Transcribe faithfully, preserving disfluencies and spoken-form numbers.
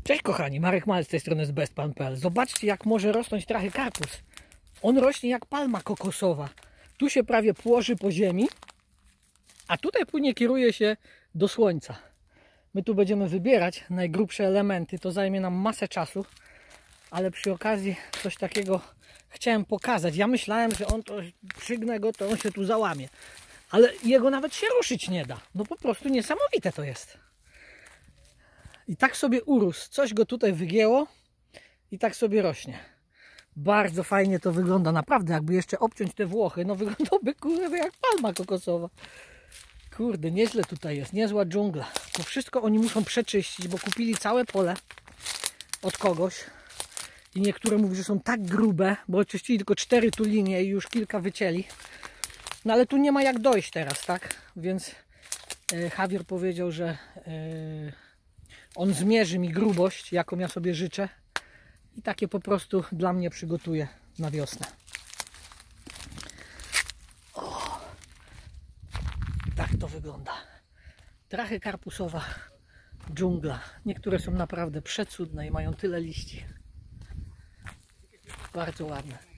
Cześć kochani, Marek Mal z tej strony z bestpan kropka p l. Zobaczcie, jak może rosnąć trachycarpus. On rośnie jak palma kokosowa. Tu się prawie płoży po ziemi, a tutaj płynie kieruje się do słońca. My tu będziemy wybierać najgrubsze elementy, to zajmie nam masę czasu, ale przy okazji coś takiego chciałem pokazać. Ja myślałem, że on to przygnę go, to on się tu załamie, ale jego nawet się ruszyć nie da. No po prostu niesamowite to jest. I tak sobie urósł, coś go tutaj wygięło i tak sobie rośnie. Bardzo fajnie to wygląda, naprawdę, jakby jeszcze obciąć te włochy, no wyglądałby kurde jak palma kokosowa. Kurde, nieźle tutaj jest, niezła dżungla. To wszystko oni muszą przeczyścić, bo kupili całe pole od kogoś. I niektóre mówią, że są tak grube, bo oczyścili tylko cztery tu linie i już kilka wycięli. No ale tu nie ma jak dojść teraz, tak? Więc e, Javier powiedział, że e, on zmierzy mi grubość, jaką ja sobie życzę. I takie po prostu dla mnie przygotuje na wiosnę. O, tak to wygląda. Trachycarpusowa dżungla. Niektóre są naprawdę przecudne i mają tyle liści. Bardzo ładne.